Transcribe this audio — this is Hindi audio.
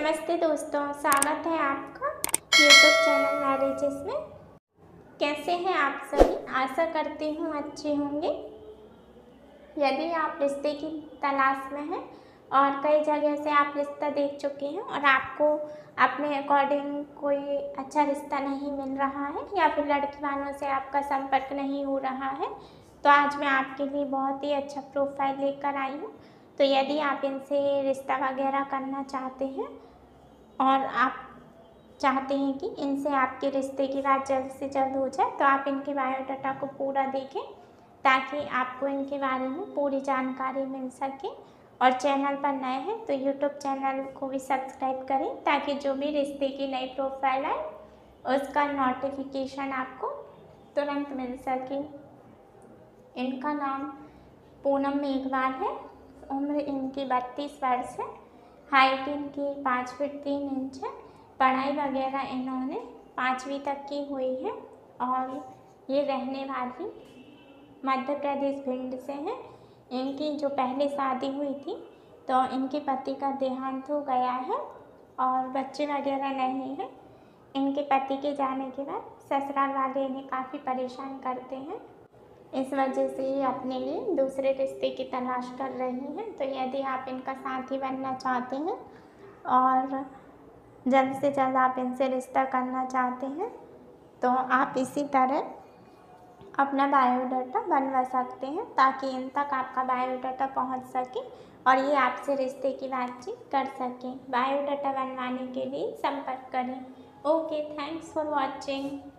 नमस्ते दोस्तों, स्वागत है आपका यूट्यूब चैनल मैरिजेस में। कैसे हैं आप सभी? आशा करती हूँ अच्छे होंगे। यदि आप रिश्ते की तलाश में हैं और कई जगह से आप रिश्ता देख चुके हैं और आपको अपने अकॉर्डिंग कोई अच्छा रिश्ता नहीं मिल रहा है या फिर लड़की वालों से आपका संपर्क नहीं हो रहा है, तो आज मैं आपके लिए बहुत ही अच्छा प्रोफाइल लेकर आई हूँ। तो यदि आप इनसे रिश्ता वगैरह करना चाहते हैं और आप चाहते हैं कि इनसे आपके रिश्ते की बात जल्द से जल्द हो जाए, तो आप इनके बायोडाटा को पूरा देखें ताकि आपको इनके बारे में पूरी जानकारी मिल सके। और चैनल पर नए हैं तो यूट्यूब चैनल को भी सब्सक्राइब करें ताकि जो भी रिश्ते की नई प्रोफाइल आए उसका नोटिफिकेशन आपको तुरंत मिल सके। इनका नाम पूनम मेघवाल है। उम्र इनकी 32 वर्ष है। हाइट इनकी 5 फीट 3 इंच है। पढ़ाई वगैरह इन्होंने 5वीं तक की हुई है और ये रहने वाली मध्य प्रदेश भिंड से हैं। इनकी जो पहले शादी हुई थी तो इनके पति का देहांत हो गया है और बच्चे वगैरह नहीं हैं। इनके पति के जाने के बाद ससुराल वाले इन्हें काफ़ी परेशान करते हैं। इस वजह से ये अपने लिए दूसरे रिश्ते की तलाश कर रही हैं। तो यदि आप इनका साथी बनना चाहते हैं और जल्द से जल्द आप इनसे रिश्ता करना चाहते हैं तो आप इसी तरह अपना बायोडाटा बनवा सकते हैं ताकि इन तक आपका बायोडाटा पहुंच सके और ये आपसे रिश्ते की बातचीत कर सकें। बायोडाटा बनवाने के लिए संपर्क करें। Okay, thanks for watching.